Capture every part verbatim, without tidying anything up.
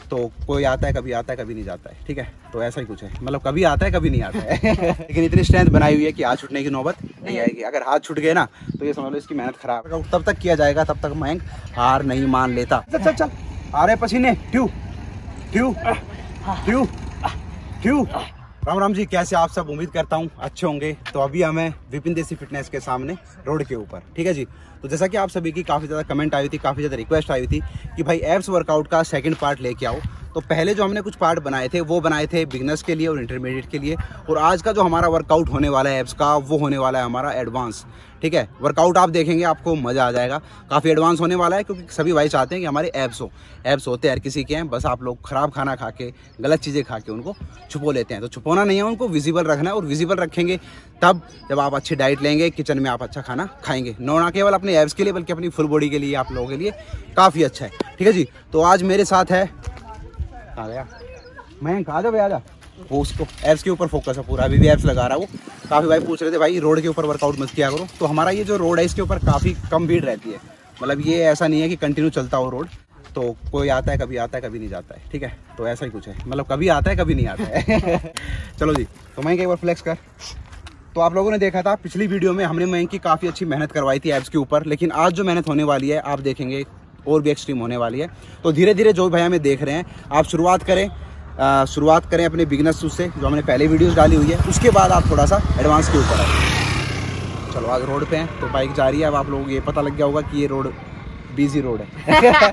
तो कोई आता है, कभी आता है, कभी नहीं जाता है, ठीक है। तो ऐसा ही कुछ है, मतलब कभी आता है, कभी नहीं आता है। लेकिन इतनी स्ट्रेंथ बनाई हुई है कि हाथ छूटने की नौबत नहीं आएगी। अगर हाथ छूट गए ना तो ये समझ लो इसकी मेहनत खराब है। तब तक किया जाएगा, तब तक मयंक हार नहीं मान लेता। चल चल चल, आ रहे पसीने। ट्यू ट्यू ट्यू ट्यू। राम राम जी, कैसे आप सब? उम्मीद करता हूँ अच्छे होंगे। तो अभी हमें विपिन देसी फिटनेस के सामने रोड के ऊपर, ठीक है जी। तो जैसा कि आप सभी की काफ़ी ज़्यादा कमेंट आई हुई थी, काफ़ी ज़्यादा रिक्वेस्ट आई हुई थी कि भाई एब्स वर्कआउट का सेकंड पार्ट लेके आओ। तो पहले जो हमने कुछ पार्ट बनाए थे वो बनाए थे बिगनर्स के लिए और इंटरमीडिएट के लिए, और आज का जो हमारा वर्कआउट होने वाला है एब्स का, वो होने वाला है हमारा एडवांस, ठीक है। वर्कआउट आप देखेंगे आपको मज़ा आ जाएगा। काफ़ी एडवांस होने वाला है क्योंकि सभी भाई चाहते हैं कि हमारे एब्स हो। एब्स होते हैं हर किसी के हैं, बस आप लोग ख़राब खाना खा के, गलत चीज़ें खा के उनको छुपो लेते हैं। तो छुपाना नहीं है, उनको विजिबल रखना है। और विजिबल रखेंगे तब जब आप अच्छी डाइट लेंगे, किचन में आप अच्छा खाना खाएंगे। ना केवल अपने एब्स के लिए बल्कि अपनी फुल बॉडी के लिए, आप लोगों के लिए काफ़ी अच्छा है, ठीक है जी। तो आज मेरे साथ है, आ गया मयंक, आ जा भाई, आ जा। वो उसको एब्स के ऊपर फोकस है पूरा, अभी भी एब्स लगा रहा है वो। काफ़ी भाई पूछ रहे थे भाई रोड के ऊपर वर्कआउट मत किया करो। तो हमारा ये जो रोड है इसके ऊपर काफ़ी कम भीड़ रहती है, मतलब ये ऐसा नहीं है कि कंटिन्यू चलता हो रोड। तो कोई आता है, कभी आता है, कभी नहीं जाता है, ठीक है। तो ऐसा ही कुछ है, मतलब कभी आता है, कभी नहीं आता है। चलो जी, तो मयंक एक बार फ्लेक्स कर। तो आप लोगों ने देखा था पिछली वीडियो में हमने मयंक की काफ़ी अच्छी मेहनत करवाई थी एब्स के ऊपर, लेकिन आज जो मेहनत होने वाली है आप देखेंगे और भी एक्सट्रीम होने वाली है। तो धीरे धीरे जो भाई हमें देख रहे हैं, आप शुरुआत करें आ, शुरुआत करें अपने बिगनर्स से, जो हमने पहले वीडियोस डाली हुई है, उसके बाद आप थोड़ा सा एडवांस के ऊपर आए। चलो आज रोड पे हैं, तो बाइक जा रही है। अब आप लोगों को ये पता लग गया होगा कि ये रोड बिजी रोड है।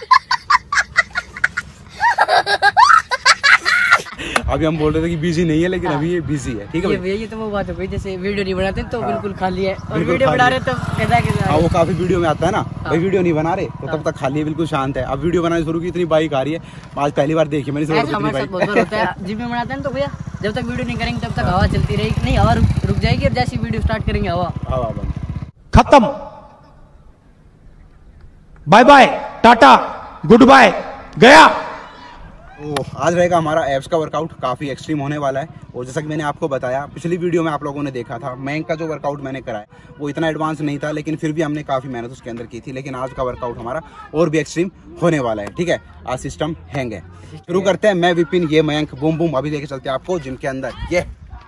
अभी हम बोल रहे थे कि बिजी नहीं है, लेकिन हाँ। अभी ये बिजी है, ठीक है ये, ये तो वो बात हो गई, जैसे वीडियो नहीं बनाते तो हाँ। बिल्कुल खाली है, और वीडियो बना रहे तो कैसा कैसा। हाँ, वो काफी वीडियो में आता है ना, हाँ। भाई वीडियो नहीं बना रहे तो हाँ। तब तक खाली है, बिल्कुल शांत है। अब वीडियो बनाने शुरू की, इतनी बाइक आ रही है, आज पहली बार देखी मैंने। जिम में बनाते हैं तो भैया जब तक वीडियो नहीं करेंगे तब तक हवा चलती रहेगी, नहीं हवा रुक जाएगी, और जैसी वीडियो स्टार्ट करेंगे हवा हवा बंद, खत्म, bye bye, tata, goodbye, गया। तो आज रहेगा हमारा एब्स का वर्कआउट, काफ़ी एक्सट्रीम होने वाला है। और जैसा कि मैंने आपको बताया, पिछली वीडियो में आप लोगों ने देखा था मयंक का जो वर्कआउट मैंने कराया वो इतना एडवांस नहीं था, लेकिन फिर भी हमने काफ़ी मेहनत उसके अंदर की थी। लेकिन आज का वर्कआउट हमारा और भी एक्सट्रीम होने वाला है, ठीक है। आज सिस्टम हैंग है, शुरू करते हैं। मैं विपिन, ये मयंक, बूम बूम। अभी लेके चलते हैं आपको जिम के अंदर। ये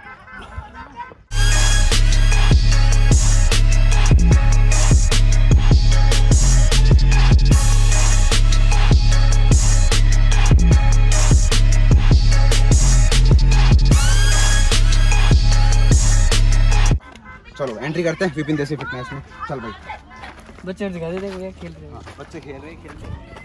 चलो एंट्री करते हैं विपिन देसी फिटनेस में। चल भाई, बच्चे दिखा देते हैं खेल रहे हैं। हाँ, बच्चे खेल रहे हैं खेल रहे हैं।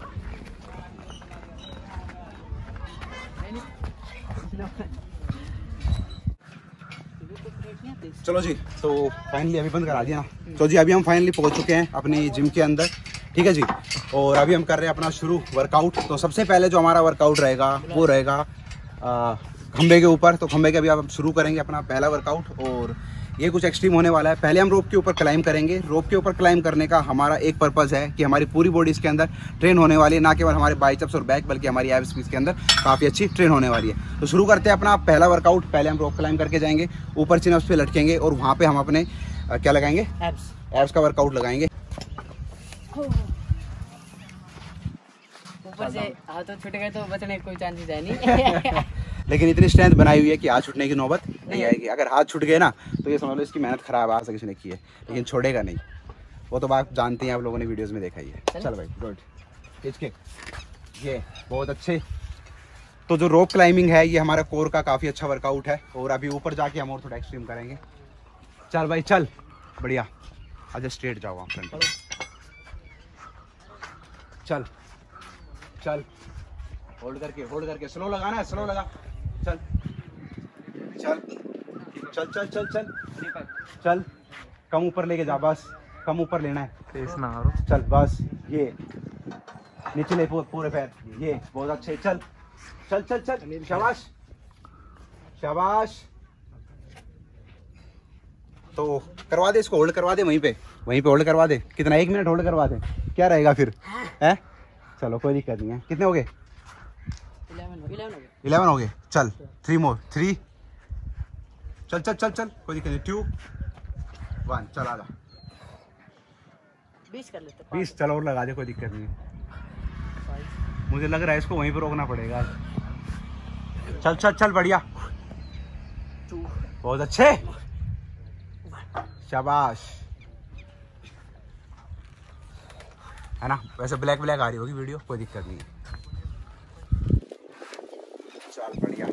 चलो जी, तो फाइनली अभी बंद करा दिया ना। तो जी अभी हम फाइनली पहुंच चुके हैं अपनी जिम के अंदर, ठीक है जी। और अभी हम कर रहे हैं अपना शुरू वर्कआउट। तो सबसे पहले जो हमारा वर्कआउट रहेगा वो रहेगा खंबे के ऊपर। तो खंबे के अभी आप शुरू करेंगे अपना पहला वर्कआउट, और ये कुछ एक्सट्रीम होने वाला है। पहले हम रोप के ऊपर क्लाइंब करेंगे। रोप के ऊपर क्लाइंब करने का हमारा एक पर्पज़ है कि हमारी पूरी बॉडी इसके अंदर ट्रेन होने वाली है, ना केवल हमारे बाइसेप्स और बैक, बल्कि हमारी एब्स भी इसके अंदर काफ़ी अच्छी ट्रेन होने वाली है। तो शुरू करते हैं अपना पहला वर्कआउट। पहले हम रोप क्लाइंब करके जाएंगे, ऊपर चिनअप्स पे लटकेंगे, और वहाँ पे हम अपने आ, क्या लगाएंगे, एब्स एब्स का वर्कआउट लगाएंगे। ऊपर से हाथ तो छूट गए तो बचने कोई चांसेस है नहीं। लेकिन इतनी स्ट्रेंथ बनाई हुई है कि हाथ छूटने की नौबत नहीं आएगी। अगर हाथ छूट गए ना तो ये समझ लो इसकी मेहनत खराब आज किसी ने की है, लेकिन छोड़ेगा नहीं। वो तो बात जानती हैं, आप लोगों ने वीडियोस में देखा ही है। चल भाई, गुड, किक, ये बहुत अच्छे। तो जो रोप क्लाइंबिंग है ये हमारा कोर का काफ़ी अच्छा वर्कआउट है। और अभी ऊपर जाके हम और थोड़ा एक्सट्रीम करेंगे। चल भाई चल, बढ़िया। अच्छा स्ट्रेट जाओ आप फ्रंट, चल चल, होल्ड करके होल्ड करके स्लो लगाना है, स्लो लगा। चल चल चल चल चल चल चल, कम ऊपर लेके जा, बस कम ऊपर लेना है, तेज ना मारो। चल बस, ये नीचे ले पूरे पैर, ये बहुत अच्छे। चल चल चल चल, शाबाश शाबाश। तो करवा दे इसको, होल्ड करवा दे, वहीं पे वहीं पे होल्ड करवा दे। कितना, एक मिनट होल्ड करवा दे, क्या रहेगा फिर है। चलो कोई दिक्कत नहीं है। कितने हो गए? इलेवन हो गए। चल थ्री मोर, थ्री, चल चल चल चल, कोई दिक्कत नहीं। टू, वन, चल आ जा। बीस कर लेते, बीस, चलो और लगा दे, कोई दिक्कत नहीं। मुझे लग रहा है इसको वहीं पर रोकना पड़ेगा। चल चल चल, बढ़िया, बहुत अच्छे, शाबाश, है ना। वैसे ब्लैक ब्लैक आ रही होगी वीडियो, कोई दिक्कत नहीं है। चल बढ़िया,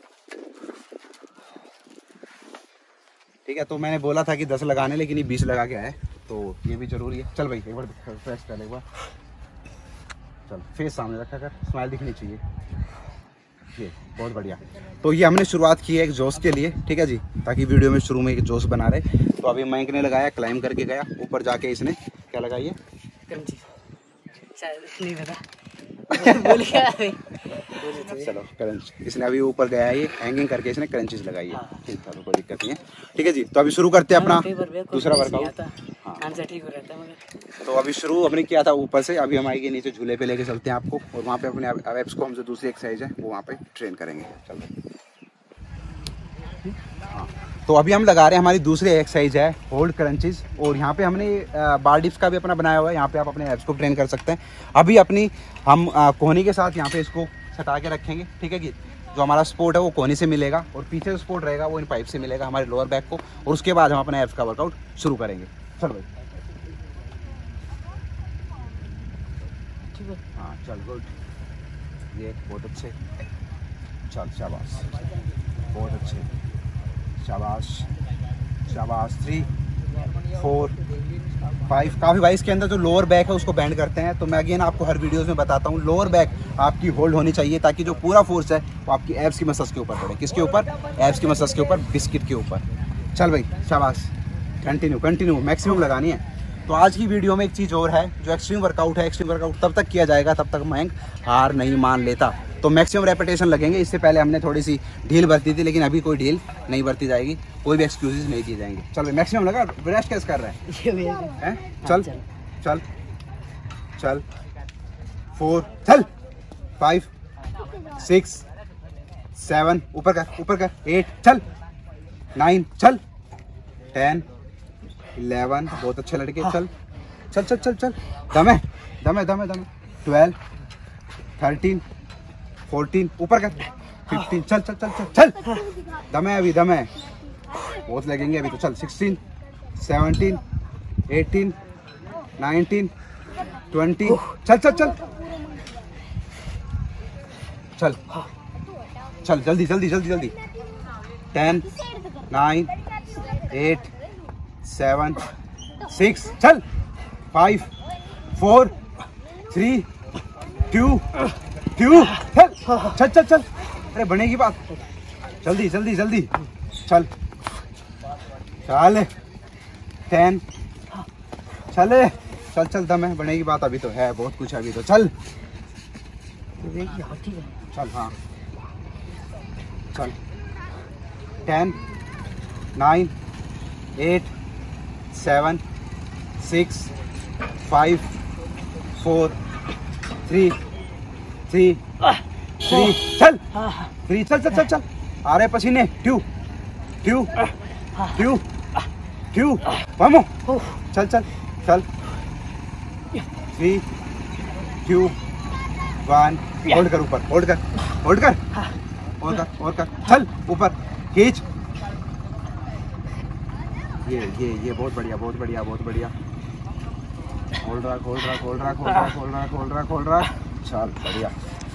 ठीक है। तो मैंने बोला था कि दस लगाने, लेकिन ये बीस लगा के आए, तो ये भी जरूरी है। चल भाई एक बार फ्रेश कर एक बार, चल फेस सामने रखा कर, स्माइल दिखनी चाहिए। ये बहुत बढ़िया। तो ये हमने शुरुआत की है एक जोश के लिए, ठीक है जी, ताकि वीडियो में शुरू में एक जोश बना रहे। तो अभी मयंक ने लगाया, क्लाइम करके गया ऊपर, जाके इसने क्या लगाई है, नहीं पता बोल गया। चलो क्रंच, इसने अभी ऊपर गया है, ये हैंगिंग करके इसने क्रंचेस लगाई है। ठीक है, कोई दिक्कत नहीं है, ठीक है जी। तो अभी शुरू करते हैं अपना दूसरा वर्कआउट। हाँ, ठीक हो रहता है मगर। तो अभी शुरू हमने किया था ऊपर से, अभी हम आएंगे नीचे, झूले पे लेके चलते हैं आपको, और वहाँ पे अपने एब्स को हम जो दूसरी एक्सरसाइज है वो वहाँ पे ट्रेन करेंगे। चलो, हाँ, तो अभी हम लगा रहे हैं हमारी दूसरी एक्सरसाइज है होल्ड क्रंचेस, और यहाँ पे हमने बार डिप्स का भी अपना बनाया हुआ है, यहाँ पे आप अपने एब्स को ट्रेन कर सकते हैं। अभी अपनी हम कोहनी के साथ यहाँ पे इसको सटा के रखेंगे, ठीक है कि जो हमारा सपोर्ट है वो कोहनी से मिलेगा, और पीछे जो सपोर्ट रहेगा वो इन पाइप से मिलेगा हमारे लोअर बैक को, और उसके बाद हम अपने एब्स का वर्कआउट शुरू करेंगे। चल भाई, हाँ चल, गुड, ये बहुत अच्छे, चल शाबाश, बहुत अच्छे, शाबाश शाबाश, थ्री फोर फाइव। काफ़ी भाई इसके अंदर जो लोअर बैक है उसको बैंड करते हैं, तो मैं अगेन आपको हर वीडियोस में बताता हूँ, लोअर बैक आपकी होल्ड होनी चाहिए, ताकि जो पूरा फोर्स है वो आपकी एब्स की मसल्स के ऊपर पड़े। किसके ऊपर? एब्स की मसल्स के ऊपर, बिस्किट के ऊपर। चल भाई शाबाश, कंटिन्यू कंटिन्यू, मैक्सिमम लगानी है। तो आज की वीडियो में एक चीज़ और है, जो एक्सट्रीम वर्कआउट है, एक्सट्रीम वर्कआउट तब तक किया जाएगा तब तक मयंक हार नहीं मान लेता। तो मैक्सिमम रेपिटेशन लगेंगे। इससे पहले हमने थोड़ी सी ढील बरती थी, लेकिन अभी कोई ढील नहीं बरती जाएगी, कोई भी एक्सक्यूजेज नहीं किए जाएंगे। चल भाई मैक्सिमम लगा, रेस्ट कैसे कर रहा है, है? चल चल चल, फोर, चल, फाइव, सिक्स, सेवन, ऊपर कर ऊपर कर, एट, चल, नाइन, चल, टेन, इलेवन, बहुत अच्छे लड़के, चल चल चल चल चल, दम है दम है दम है दम है, ट्वेल्व, थर्टीन, फोर्टीन, ऊपर कर, फिफ्टीन, चल चल चल चल चल, दम है अभी, दम है, बहुत लगेंगे अभी तो। चल, sixteen, seventeen, eighteen, nineteen, twenty, चल चल चल चल चल, जल्दी जल्दी जल्दी जल्दी, ten, nine, eight, seven, six, चल, five, four, three, two, two, चल चल चल चल, अरे बनेगी बात, जल्दी जल्दी जल्दी, चल चल, टेन, चले, चल चल, दम है, बनेगी बात, अभी तो है बहुत कुछ, अभी तो चल चल, हाँ चल, ten, nine, eight, seven, six, five, four, three, three, three, चल, थ्री, चल चल चल चल, आ रहे पसीने, टू, टू, टू, टू, मामू, चल चल चल, थ्री, टू, वन, होल्ड कर, ऊपर होल्ड कर, होल्ड कर, और कर और कर, चल ऊपर, खींच, ये ये ये बहुत बढ़िया बहुत बढ़िया बहुत बढ़िया, खोल रहा खोल रहा खोल रहा खोल रहा खोल रहा खोल रहा खोल रहा, चल बढ़िया,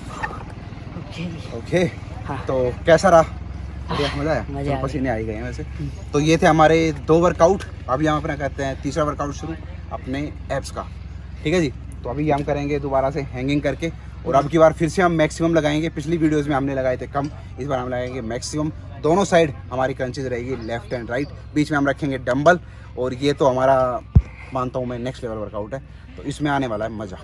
ओके। तो कैसा रहा? बढ़िया, मजा आया, तो पसीने आ ही गए हैं वैसे। तो ये थे हमारे दो वर्कआउट। अभी हम अपना करते हैं तीसरा वर्कआउट शुरू अपने एब्स का, ठीक है जी। तो अभी हम करेंगे दोबारा से हैंगिंग करके, और अब की बार फिर से हम मैक्सिमम लगाएंगे। पिछली वीडियोस में हमने लगाए थे कम, इस बार हम लगाएंगे मैक्सिमम। दोनों साइड हमारी क्रंचेज रहेगी, लेफ्ट एंड राइट, बीच में हम रखेंगे डंबल। और ये तो हमारा मानता हूँ मैं नेक्स्ट लेवल वर्कआउट है, तो इसमें आने वाला है मज़ा।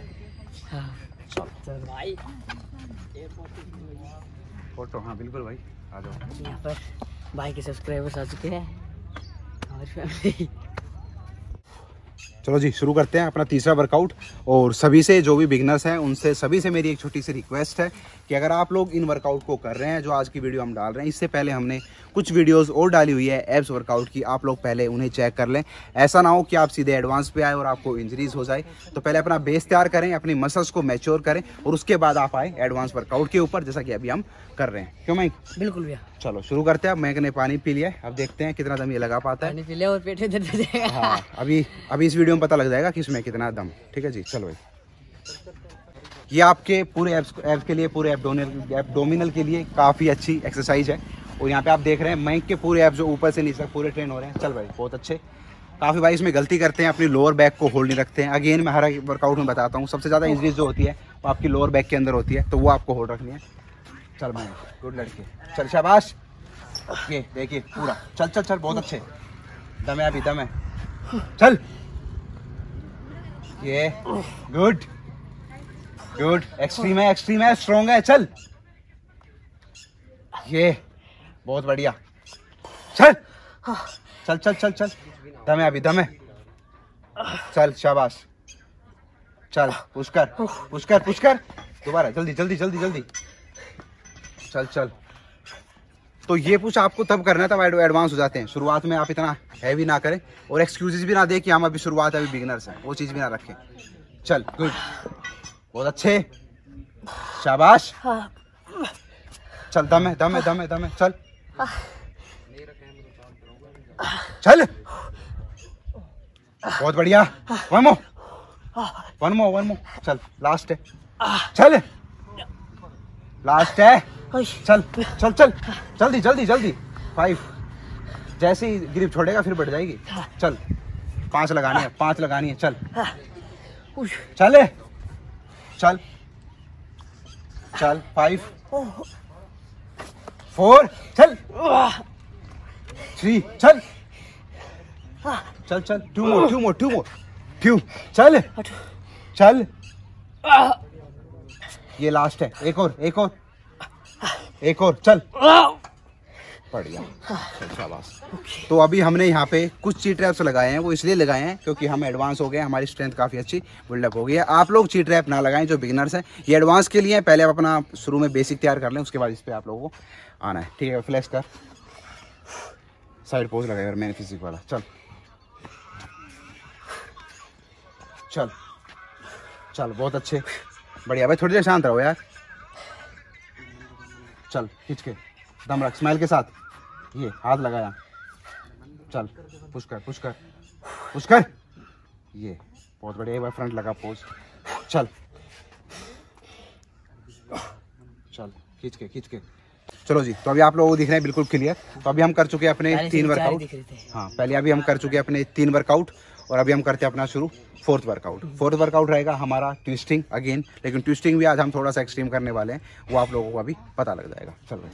फोटो, हाँ बिल्कुल भाई, आ जाओ। यहाँ पर भाई के सब्सक्राइबर्स आ चुके हैं, हमारी फैमिली। चलो जी शुरू करते हैं अपना तीसरा वर्कआउट। और सभी से जो भी बिगनर्स हैं उनसे सभी से मेरी एक छोटी सी रिक्वेस्ट है कि अगर आप लोग इन वर्कआउट को कर रहे हैं जो आज की वीडियो हम डाल रहे हैं, इससे पहले हमने कुछ वीडियोस और डाली हुई है एब्स वर्कआउट की, आप लोग पहले उन्हें चेक कर लें। ऐसा ना हो कि आप सीधे एडवांस पे आए और आपको इंजरीज हो जाए। तो पहले अपना बेस तैयार करें, अपनी मसल्स को मैच्योर करें और उसके बाद आप आए एडवांस वर्कआउट के ऊपर, जैसा कि अभी हम कर रहे हैं। क्यों माइक? बिल्कुल भैया। चलो शुरू करते हैं। अब मैंक ने पानी पी लिया है, अब देखते हैं कितना दम ये लगा पाता है। पानी पी लिया और पेट में दर्द हो जाएगा। हाँ, अभी अभी इस वीडियो में पता लग जाएगा कि इसमें कितना दम। ठीक है जी, चलो भाई। ये आपके पूरे एब्स एब्स के लिए, पूरे एब्डोमिनल एब्डोमिनल के लिए काफ़ी अच्छी एक्सरसाइज है। और यहाँ पे आप देख रहे हैं मैंक के पूरे एब्स जो ऊपर से नीचे तक पूरे ट्रेन हो रहे हैं। चल भाई बहुत अच्छे। काफ़ी भाई इसमें गलती करते हैं, अपनी लोअर बैक को होल्ड नहीं रखते हैं। अगेन मैं हर वर्कआउट में बताता हूँ, सबसे ज़्यादा इंजरीज जो होती है वो आपकी लोअर बैक के अंदर होती है, तो वो आपको होल्ड रखनी है। चल मैं गुड लड़के, चल शाबाश। ये देखिए पूरा, चल चल चल बहुत अच्छे। दम है अभी, दम है, चल। ये गुड गुड, एक्सट्रीम है, एक्सट्रीम है, स्ट्रॉन्ग है, चल। ये बहुत बढ़िया, चल चल चल चल चल। दम है अभी, दम है, चल शाबाश। चल पुश कर, पुश कर, पुश कर, दोबारा जल्दी जल्दी जल्दी जल्दी, चल चल। तो ये पुश आपको तब करना है तब एडवांस हो जाते हैं। शुरुआत में आप इतना हैवी ना करें और एक्सक्यूजेस भी ना दें कि हम अभी शुरुआत है, अभी बिगिनर्स हैं, वो चीज़ भी ना रखें। चल गुड, बहुत अच्छे, शाबाश। चल दम है, दम है, दम है, दम है, चल चल, बहुत बढ़िया। One more, one more, one more, चल लास्ट है, चल लास्ट है, चल चल चल जल्दी जल्दी जल्दी। फाइव, जैसे ही ग्रिप छोड़ेगा फिर बढ़ जाएगी। चल पांच लगानी है, पांच लगानी है, चल चल चल चल। फाइव, फोर, चल थ्री, चल चल चल। Two more, two more, two more, two, चल चल। ये लास्ट है, एक और, एक और, एक और, चल बढ़िया, शाबाश। तो अभी हमने यहाँ पे कुछ चीट रैप्स लगाए हैं, वो इसलिए लगाए हैं क्योंकि हम एडवांस हो गए, हमारी स्ट्रेंथ काफ़ी अच्छी बिल्डअप हो गई है। आप लोग चीट रैप ना लगाएं जो बिगिनर्स हैं, ये एडवांस के लिए पहले आप अपना शुरू में बेसिक तैयार कर लें, उसके बाद इस पर आप लोगों को आना है। ठीक है, फ्लैश कर, साइड पोज लगाएगा मैंने फिजिक वाला। चल चल चल, बहुत अच्छे, बढ़िया भाई। थोड़ी देर शांत रहो यार। चल खींच के दम रख, स्माइल के साथ, ये हाथ लगाया, चल पुश कर, पुश कर, पुश कर। ये बहुत बढ़िया, एक बार फ्रंट लगा पोज, चल चल खींच के, खींच के। चलो जी, तो अभी आप लोगों को दिख रहे हैं बिल्कुल क्लियर। तो अभी हम कर चुके हैं अपने तीन वर्कआउट। हाँ, पहले अभी हम कर चुके हैं अपने तीन वर्कआउट और अभी हम करते हैं अपना शुरू फोर्थ वर्कआउट। फोर्थ वर्कआउट रहेगा हमारा ट्विस्टिंग अगेन, लेकिन ट्विस्टिंग भी आज हम थोड़ा सा एक्सट्रीम करने वाले हैं, वो आप लोगों को अभी पता लग जाएगा। चलो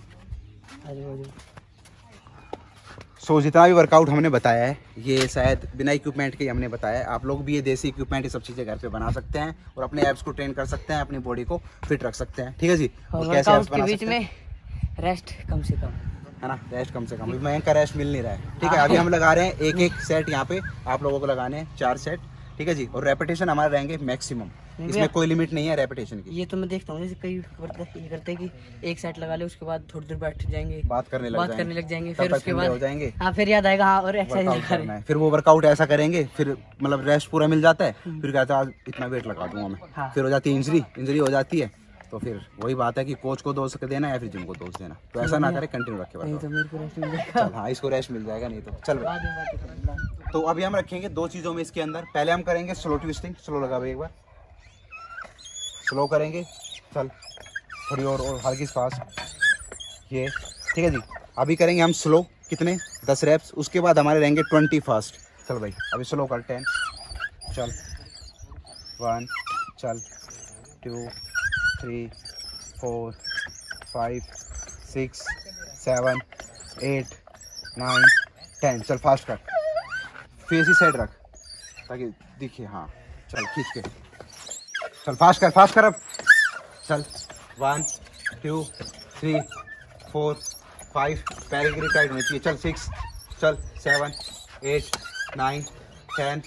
सो so, जितना भी वर्कआउट हमने बताया है ये शायद बिना इक्विपमेंट के हमने बताया है। आप लोग भी ये देसी इक्विपमेंट ये सब चीज़ें घर पे बना सकते हैं और अपने एब्स को ट्रेन कर सकते हैं, अपनी बॉडी को फिट रख सकते हैं। ठीक है जी। और और कैसे एब्स बना बीच सकते हैं? में रेस्ट कम से कम है ना, रेस्ट कम से कम। मैं का रेस्ट मिल नहीं रहा है। ठीक है, अभी हम लगा रहे हैं एक एक सेट, यहाँ पे आप लोगों को लगाने हैं चार सेट। ठीक है जी। और रेपिटेशन हमारे रहेंगे मैक्सिमम, इसमें कोई लिमिट नहीं है रेपिटेशन की। ये तो मैं देखता हूँ जैसे कई करते ये करते हैं कि एक सेट लगा ले, उसके बाद थोड़ी देर बैठ जाएंगे, बात करने लग बात जाएंगे, करने लग जाएंगे, तब फिर तक उसके ठंडे बाद हो जाएंगे। हाँ फिर याद आएगा हाँ और एक्सरसाइज वर्कआउट करना है। फिर वो वर्कआउट ऐसा करेंगे, फिर मतलब रेस्ट पूरा मिल जाता है, फिर कहता है आज इतना वेट लगा दूंगा मैं। हाँ। फिर हो जाती है इंजरी, इंजरी हो जाती है, तो फिर वही बात है कि कोच को दोष देना या फिर जिम को दोष देना। तो ऐसा ना करे, कंटिन्यू रखे नहीं वर्कआउट। तो मेरे को रेस्ट मिल जाएगा। चल हाँ, इसको रेस्ट मिल जाएगा, नहीं तो चल भाई। बाद में बात करेंगे। तो अभी हम रखेंगे दो चीज़ों में इसके अंदर। पहले हम करेंगे स्लो ट्विस्टिंग, स्लो लगा भाई एक बार, स्लो करेंगे। चल थोड़ी और, और हल्की फास्ट, ये ठीक है जी। अभी करेंगे हम स्लो, कितने दस रेप्स, उसके बाद हमारे रहेंगे ट्वेंटी फास्ट। चल भाई अभी स्लो कर, टेन, चल वन, चल two, three, four, five, six, seven, eight, nine, ten. चल फास्ट कर, फेस ही साइड रख ताकि दिखे। हाँ चल खींच के, चल फास्ट कर, फास्ट कर अब। चल one, two, three, four, five, पैर की टाइट होनी चाहिए। चल सिक्स, चल seven, eight, nine, ten,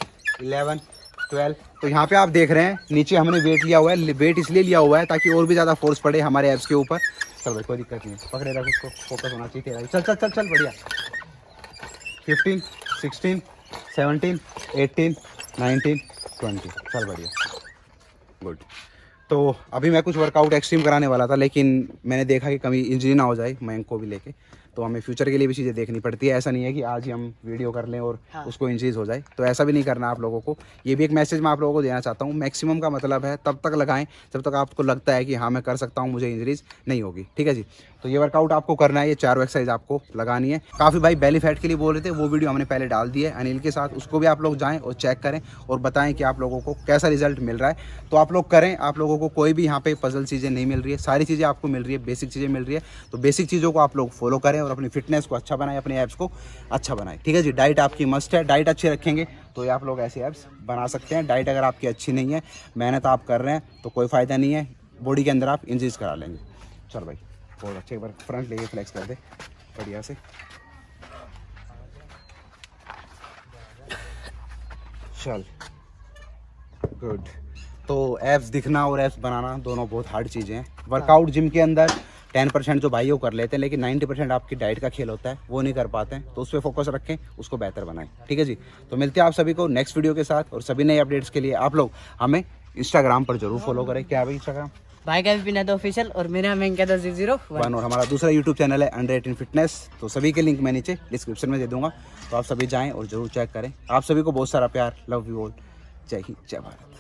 eleven, twelve. तो यहाँ पे आप देख रहे हैं नीचे हमने वेट लिया हुआ है, वेट इसलिए लिया हुआ है ताकि और भी ज़्यादा फोर्स पड़े हमारे एब्स के ऊपर। चल भाई कोई दिक्कत नहीं है, पकड़े रख उसको, फोकस होना चाहिए तेरा। चल चल चल चल बढ़िया। Fifteen, sixteen, seventeen, eighteen, nineteen, twenty. चल बढ़िया, गुड। तो अभी मैं कुछ वर्कआउट एक्सट्रीम कराने वाला था, लेकिन मैंने देखा कि कभी इंजरी ना हो जाए मयंक को भी लेके, तो हमें फ्यूचर के लिए भी चीज़ें देखनी पड़ती है। ऐसा नहीं है कि आज ही हम वीडियो कर लें और हाँ। उसको इंजरीज हो जाए, तो ऐसा भी नहीं करना आप लोगों को। ये भी एक मैसेज मैं आप लोगों को देना चाहता हूँ। मैक्सिमम का मतलब है तब तक लगाएं जब तक आपको लगता है कि हाँ मैं कर सकता हूँ, मुझे इंजरीज नहीं होगी, ठीक है जी। तो ये वर्कआउट आपको करना है, ये चारों एक्सरसाइज आपको लगानी है। काफ़ी भाई बेली फैट के लिए बोल रहे थे, वो वीडियो हमने पहले डाल दी है अनिल के साथ, उसको भी आप लोग जाएँ और चेक करें और बताएं कि आप लोगों को कैसा रिजल्ट मिल रहा है। तो आप लोग करें, आप लोगों को कोई भी यहाँ पे पजल चीज़ें नहीं मिल रही है, सारी चीज़ें आपको मिल रही है, बेसिक चीज़ें मिल रही है। तो बेसिक चीज़ों को आप लोग फॉलो करें और अपनी फिटनेस को अच्छा बनाएं, अपने एब्स को अच्छा बनाएं, ठीक है जी। डाइट आपकी मस्ट है, डाइट अच्छी रखेंगे तो ये आप लोग ऐसे एब्स बना सकते हैं। डाइट अगर आपकी अच्छी नहीं है, मेहनत आप कर रहे हैं तो कोई फ़ायदा नहीं है, बॉडी के अंदर आप इंजरीज करा लेंगे। चल भाई बहुत अच्छे, एक बार फ्रंट लेके फ्लेक्स कर दे बढ़िया से। चल गुड। तो एब्स दिखना और एब्स बनाना दोनों बहुत हार्ड चीज़ें हैं। वर्कआउट जिम के अंदर टेन परसेंट जो भाई वो कर लेते हैं, लेकिन नाइन्टी परसेंट आपकी डाइट का खेल होता है, वो नहीं कर पाते हैं। तो उस पर फोकस रखें, उसको बेहतर बनाएं, ठीक है जी। तो मिलते हैं आप सभी को नेक्स्ट वीडियो के साथ, और सभी नए अपडेट्स के लिए आप लोग हमें इंस्टाग्राम पर जरूर फॉलो करें। क्या है भाई इंस्टाग्राम? भाई का भी पिना दो ऑफिशियल, और मेरा मैं कहता हूँ जीरो वन, और हमारा दूसरा यूट्यूब चैनल है अंडर एटीन फिटनेस। तो सभी के लिंक मैं नीचे डिस्क्रिप्शन में दे दूंगा, तो आप सभी जाएं और जरूर चेक करें। आप सभी को बहुत सारा प्यार, लव यू ऑल, जय हिंद, जय भारत।